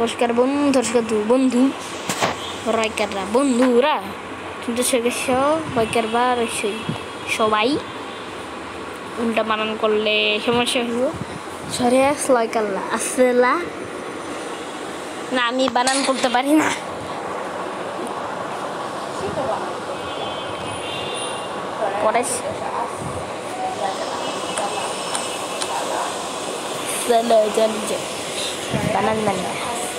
নমস্কার বন্ধু রাইকাররা বন্ধুরা কিন্তু বাইকারবার সবাই উল্টা বানান করলে সমস্যা হইব সরে লাইকাল্লা আসলা না আমি বানান করতে পারি না banan mana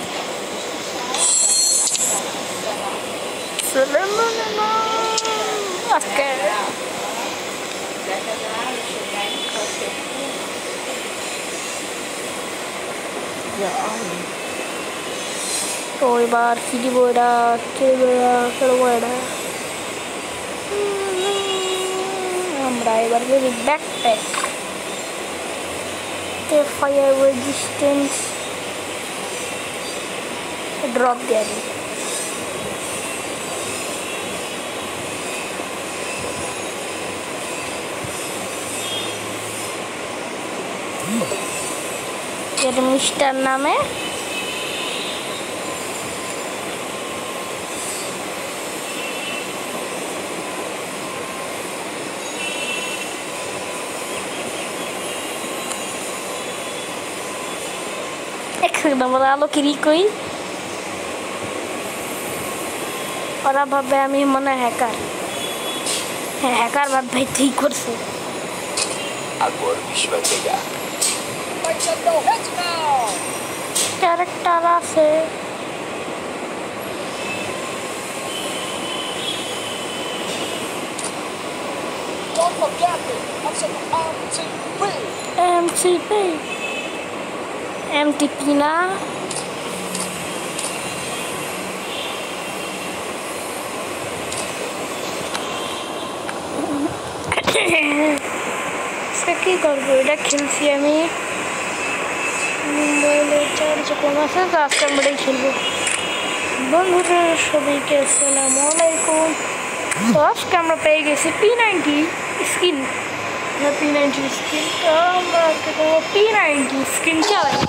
oke ya তো এবার কি দিব এটা আমরা এবার যদি backpack fire resistance drop there এর মিস্টার নামে আমরা আলো কিরি কই ওরা ভাবে আমি মনে হ্যাকার হ্যাকার ভাবে ঠিক করছে Agora o bicho vai pegar. Character আছে Don't forget it. I'm saying MTP না কি করবো এটা খেলছি আমি মোবাইলে চার্জ কম আছে তো আজকে আমরা খেলবো বন্ধুরা সবাইকে আসসালামু আলাইকুম তো আজকে আমরা পেয়ে গেছি P90 স্কিন P90 স্কিন তো আমরা P90 স্কিন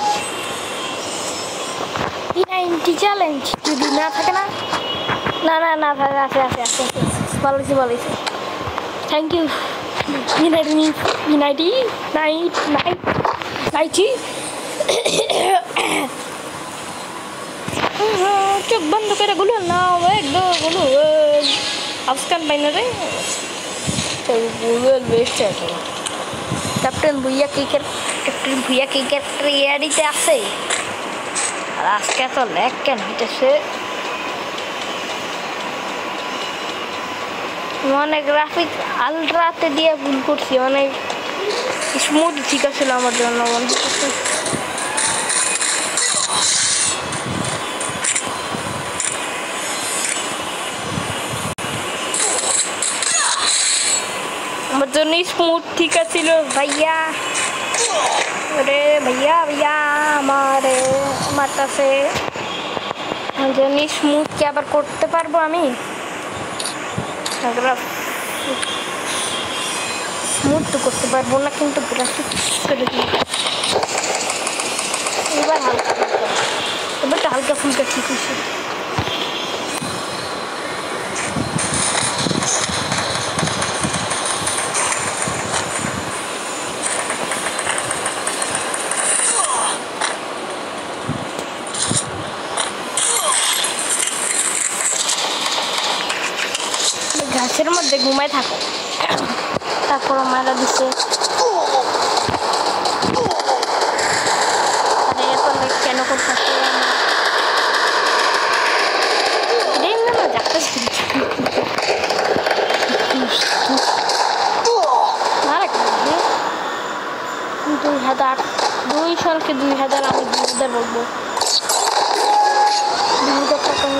চ্যালেঞ্জ যদি না থাকে না থাকে আছে ভালো থ্যাংক ইউ P90 চোখ বন্ধ করে গুলো না গুলো আফগান বাইনারে গুগল বেস্ট আছে ক্যাপ্টেন ভুইয়া ক্রিকেট রিয়ালিতে আছে আর আজকে তো ল্যাগ কেন হইতেছে অনেক গ্রাফিক আলট্রাতে দিয়ে ভুল করছি অনেক স্মুথ ঠিক আছে আমার জন্য মনে হচ্ছে আমার জন্য স্মুথ ঠিক আছিল ভাইয়া রে ভাইয়া আমার কাছে আমার জন্য স্মুথ কি আবার করতে পারবো আমি স্মুথ তো করতে পারবো না কিন্তু গ্রাফিক্স করে দিই এবার হালকা ফুলকা ঠিক হয়েছে গাছের মধ্যে ঘুমায় থাকো তারপর মারা দিছে কেন করতে দুই সালকে 2000 আমি 2000 বলবো 2000 টাকা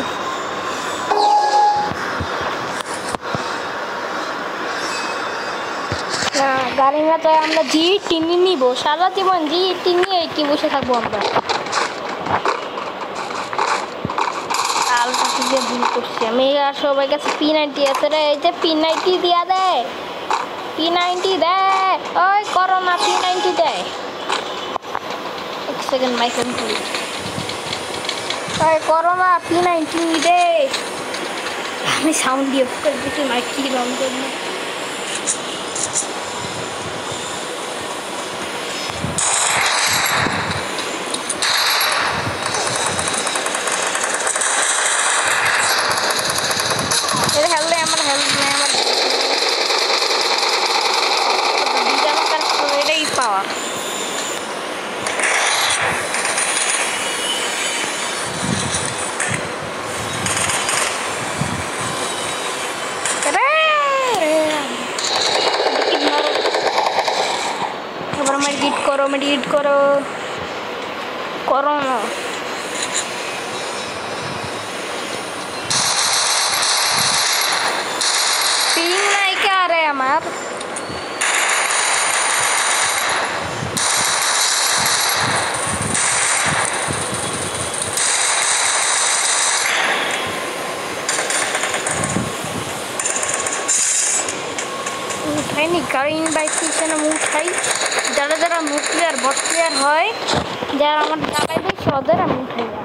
গাড়ি না তো আমরা জি নিব সারা জীবন জি নিয়ে কি বসে থাকবো আমরা আলটা দিয়ে ভুল করছি আমি আর সবাই কাছে P90 আছে রে এই যে P90 দিয়া দেয় P90 দেয় ওই করোনা P90 দেয় এক সেকেন্ড মাইক অন করি আরে করো না P90 রে আমি সাউন্ড দিয়ে করে দিচ্ছি মাইক কি অন করব এর হেললে আমার হেল্প নেই আমার দুইটা মাত্র এটাই পাওয়া मेडिकेट करो करो ना पिंग नहीं क्या आ रहे हमार उठाई नहीं करीन बाइक पीछे ना उठाई যারা যারা মুভ প্লেয়ার বট প্লেয়ার হয় যারা আমার জ্বালাই দেয় সদের আমি উঠে যাই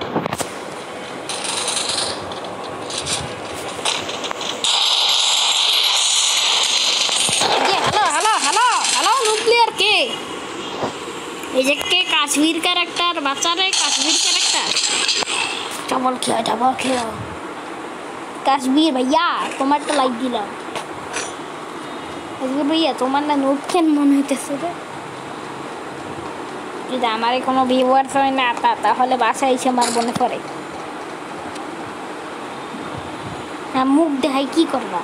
hello hello hello hello move player কে এই যে কে কাশ্মীর ক্যারেক্টার বাচ্চারে কাশ্মীর ক্যারেক্টার চাবল খেয়ে কাশ্মীর ভাইয়া তোমারটা লাইক দিলাম আজকে ভাইয়া তোমার না নোট কেন মনে হইতেছে রে যদি আমার কোনো ভিউয়ার্স হয় না তাহলে বাসায় এসে আমার মনে পড়ে হ্যাঁ মুখ দেখাই কি করবা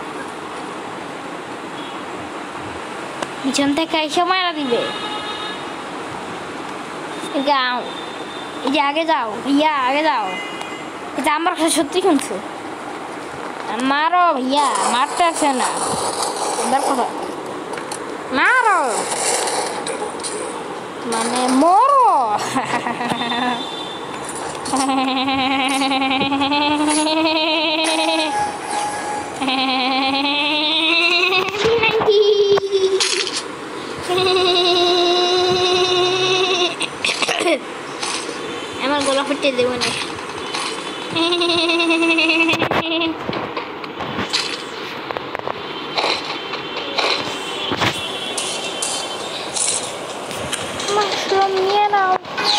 পিছন থেকে এসে মারা দিবে যাও এই যে আগে যাও ভাইয়া আগে যাও এটা আমার কাছে সত্যি শুনছো মারো ভাইয়া মারতে আসে না এবার কথা মারো মানে মরো আমার গলা ফুটে দেবো না মাশরুম নিয়ে নাও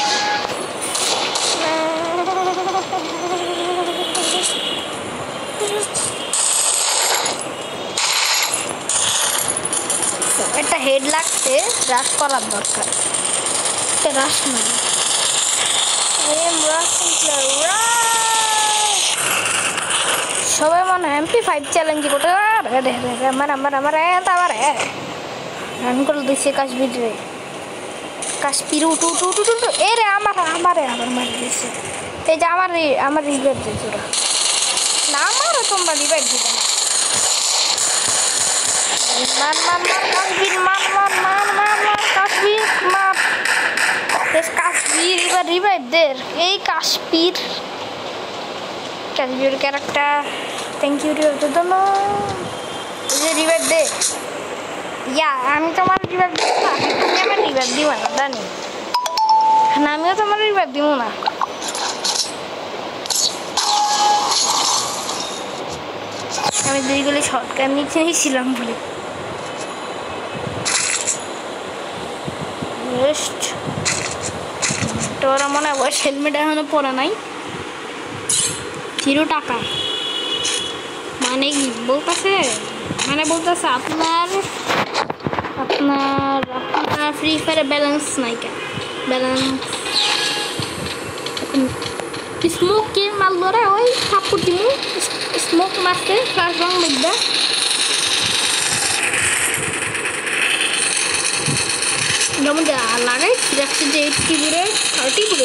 একটা হেড লাগছে রাশ করার দরকার একটা রাশ মানে সবাই মনে হয় MP5 চ্যালেঞ্জ করতে আমার রান করে দিচ্ছে কাশ্মীরে কাশ্মীর উঠু এ রে আমার মারি দিয়েছে এই যে আমার রিভাইভ দিয়েছে ওরা না আমারও তোমরা রিভাইভ দিবে না কাশ্মীর এবার রিভাইভ দের এই কাশ্মীর ক্যারেক্টার থ্যাংক ইউ জন্য রিভাইভ দে ইয়া আমি তোমার রিভাইভ দিব না তুমি আমার রিভাইভ দিবা না জানি না আমিও তোমার রিভাইভ দিব না আমি দুইগুলি শর্টকাট নিচে নিয়েছিলাম বলে তোরা মনে হয় হেলমেট এখনো পরা নাই 0 টাকা মানে কি বলতেছে আপনার ফ্রি ফায়ারে ব্যালেন্স নাই কেন ব্যালেন্স স্মোক কে মারলো রে ওই থাপ্পড় দিমু স্মোক মারতে ফ্লাশ বং লিখবে যেমন লাগাই রাখছি যে 80 বুড়ে 30 বুড়ে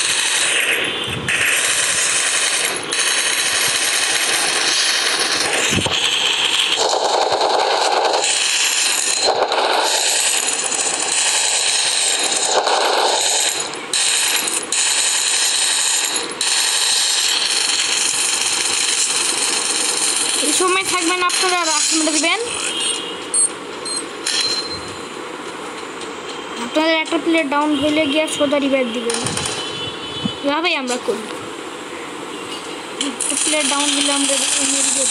সময় থাকবেন আপনারা রাশ মেরে দিবেন আপনাদের একটা প্লেয়ার ডাউন হইলে গিয়ে সোজা রিভাইভ দিবেন এভাবেই আমরা করি প্লেয়ার ডাউন দিলে আমরা মেরে দেব।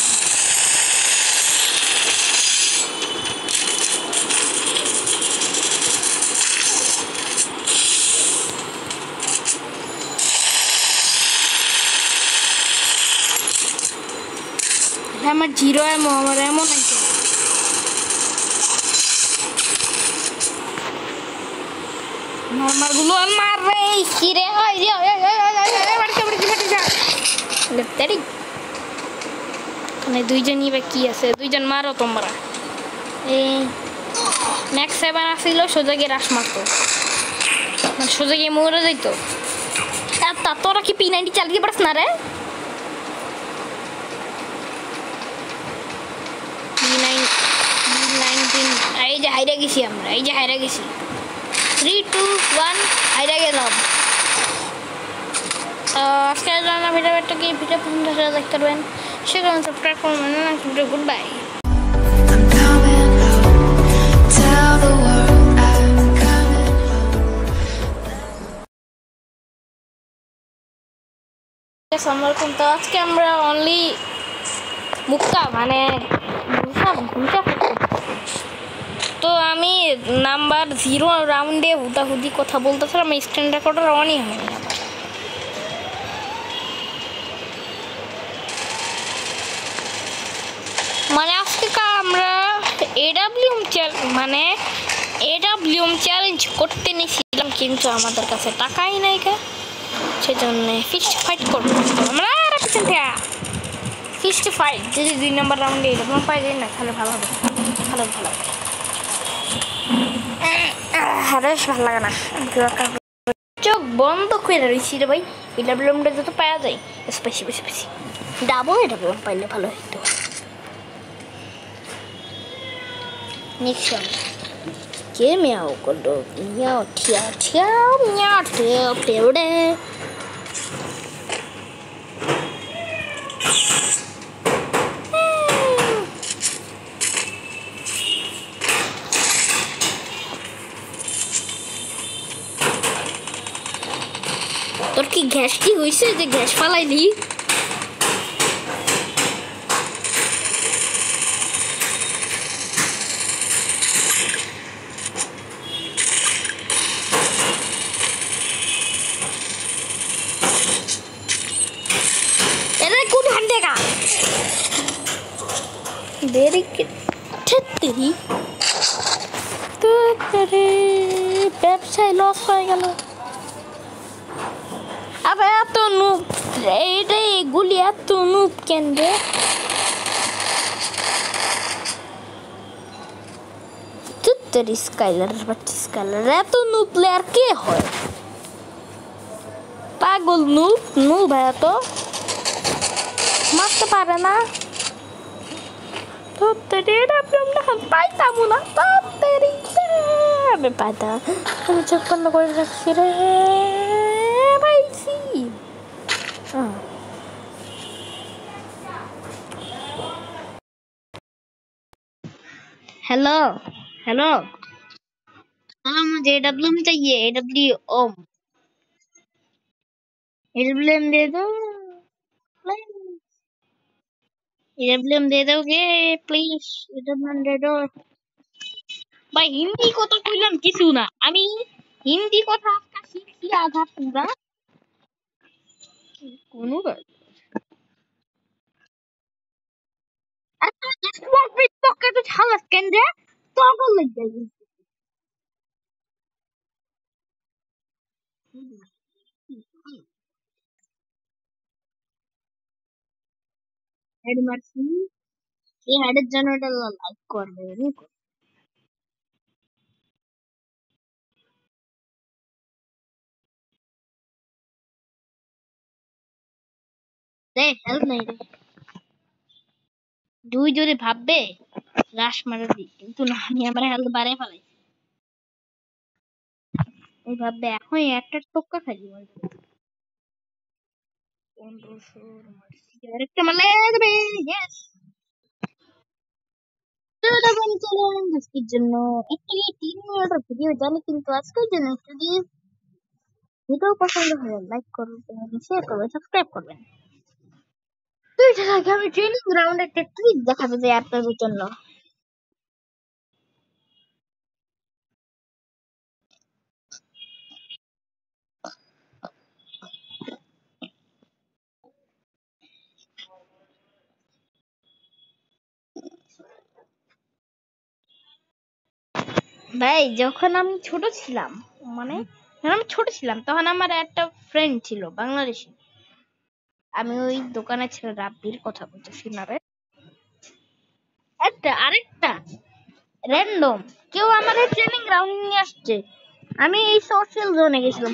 আমার জিরো এমন আমার এমন আছে নরমাল গুলো মার রে কি রে ওই যে বাড়ি যা লেফটারি মানে দুইজনই বা কি আছে দুইজন মারো তোমরা এই ম্যাক্স 7 আসছিল সোজা গিয়ে রাশ মারতো মানে সোজা গিয়ে মরে যাইতো তা তোরা কি P90 চালিয়ে পারছ না রে P19 এই যে হাইরা গেছি আমরা এই যে হাইরা গেছি 3 2 1 হাইরা গেলাম আজকে জানা ভিডিওটা কি ভিডিও পছন্দ হলে লাইক করবেন শেয়ার করবেন সাবস্ক্রাইব করবেন না ভিডিও গুড বাই আসসালামু তো আজকে আমরা অনলি মুক্তা মানে ঘুমটা তো আমি নাম্বার 0 রাউন্ডে হুদাহুদি কথা বলতেছিলাম স্ক্রিন রেকর্ডার অনই হয়নি মানে আজকে আমরা এডব্লিউএম চ্যালেঞ্জ করতে নিয়েছিলাম কিন্তু আমাদের কাছে টাকাই নাই সেজন্য ফিস্ট ফাইট করবো আমরা ফিস্ট ফাইট যদি 2 নম্বর রাউন্ডে এরকম পাই যাই না তাহলে ভালো হবে ভালো বেশ ভালো লাগে না চোখ বন্ধ করে রয়েছি রে ভাই এডব্লিউএমটা যত পাওয়া যায় বেশি ডাবল এডব্লিউএম পাইলে ভালো হইতো নেক্সট কে মিয়াও করলো মিয়াও ঠিয়া মিয়াও পেউডে তোর কি গ্যাস কি হয়েছে যে গ্যাস ফালাইলি ব্যবসায় লস হয়ে গেল আবার এত নুব এটা এগুলি এত নুব কেন রে স্কাইলার এত নুব প্লেয়ার কে হয় পাগল নুব এত মারতে পারে না পাইতাম না পাইতা আমি চোখ বন্ধ করে রাখছি রে পাইছি हेलो हेलो हाँ मुझे एडब्ल्यूएम चाहिए एडब्ल्यूएम दे दो एडब्ल्यूएम दे दोगे प्लीज एडब्ल्यूएम दे दो भाई हिंदी को तो কইলাম কিছু না আমি হিন্দি কথা আজকে শিখছি আধা পুরা কোনো এত স্মোক বিট পকে তো ছালাস কেন রে পাগল লাগি হেড মারছি এই হেডের জন্য এটা লাইক করবে রে হেল্প নাই রে দুই জোরে ভাববে রাশ মারা দি কিন্তু না আমি আমার হেল্প বাড়ে ফেলাইছি এই ভাববে এখন একটা টোক্কা খাই বল 1500 মারছি আরেকটা মারলে দেবে ইয়েস তো তখন চলুন আজকের জন্য একটি 3 মিনিটের ভিডিও জানি কিন্তু আজকের জন্য যদি ভিডিও পছন্দ হয় লাইক করবেন শেয়ার করবেন সাবস্ক্রাইব করবেন তো এটার আগে আমি ট্রেনিং গ্রাউন্ড একটা ট্রিক দেখাতে চাই আপনাদের জন্য। ভাই যখন আমি ছোট ছিলাম, মানে যখন আমি ছোট ছিলাম তখন আমার একটা ফ্রেন্ড ছিল বাংলাদেশি। আমি ওই দোকানে ছিল রাব্বির কথা বলতেছি না রে, আরেকটা র্যান্ডম কেউ আমার এই ট্রেনিং গ্রাউন্ড নিয়ে আসছে। আমি এই সোশ্যাল জোনে গেছিলাম,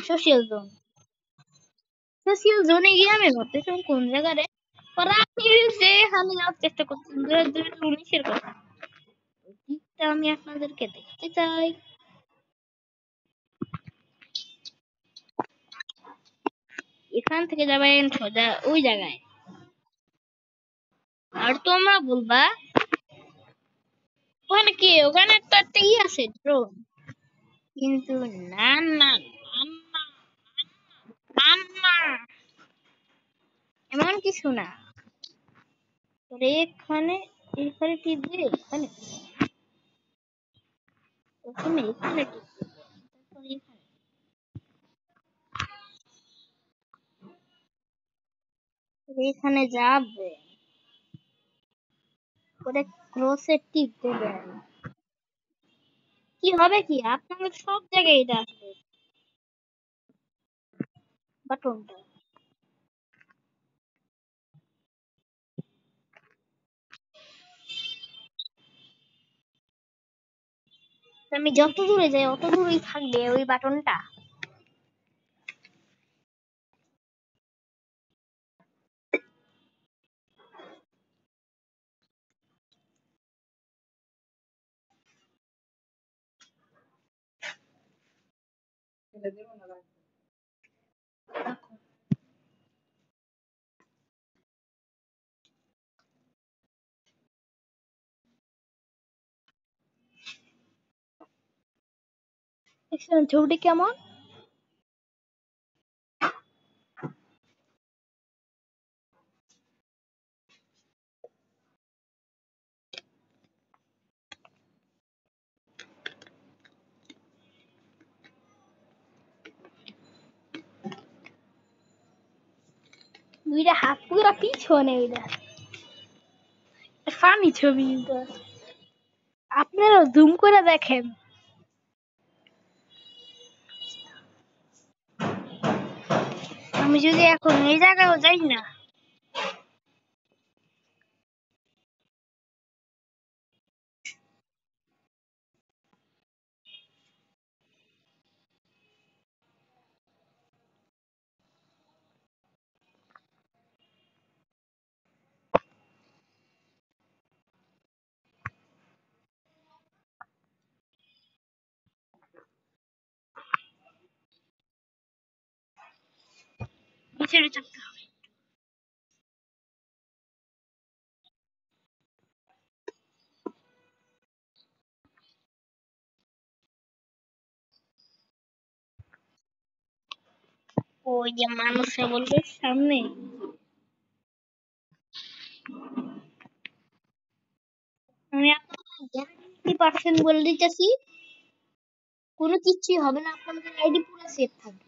সোশ্যাল জোনে গিয়ে আমি ভাবতেছিলাম কোন জায়গায় ওরা যে আমি যাওয়ার চেষ্টা করছি 2019-এর কথা। ঠিকটা আমি আপনাদেরকে দেখতে চাই। এখান থেকে যাবেন সোজা ওই জায়গায়, আর তোমরা বলবা ওখানে কি, ওখানে তো একটা আছে ড্রোন, কিন্তু না না না না না না, এমন কিছু না। এখানে এখানে টিপ দিয়ে এখানে প্রথমে এখানে টিপ দিবে, তারপর এখানে যাবে, করে ক্রসের টিপ দেবেন। কি হবে কি আপনাদের সব জায়গায় এটা আসবে বাটনটা। আমি যত দূরে যাই অত দূরেই থাকবে ওই বাটনটা। দেখছেন ছবিটি কেমন? দুইটা হাত পুরা পিছনে, ওইটা ফানি ছবি কিন্তু। আপনারাও জুম করে দেখেন। আমি যদি এখন এই জায়গায়ও যাই না, পিছনে চাপতে হবে। ওই যে মানুষে বলবে সামনে, আমি আপনাদের 80% বলে দিতেছি, কোনো কিছুই হবে না, আপনাদের আইডি পুরো সেফ থাকবে।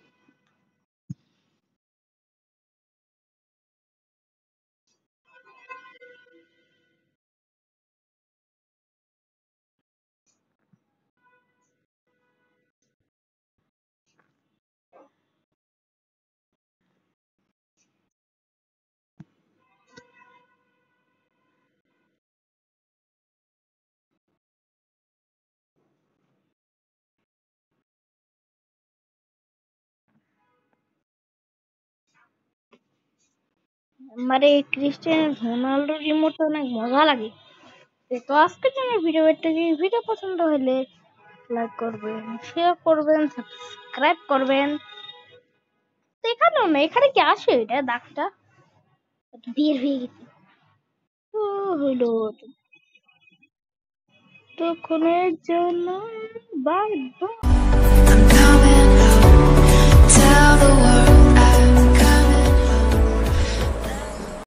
আমার এই ক্রিস্টিয়ানো রোনাল্ডো রিমোটটা অনেক মজা লাগে। তো আজকের জন্য ভিডিও পছন্দ হলে লাইক করবেন, শেয়ার করবেন, সাবস্ক্রাইব করবেন। তো এখানেও না, এখানে কি আসে এটা দাগটা বের হয়ে গেছে। ও হইলো তখনের জন্য bye bye. I'm coming out, tell the world.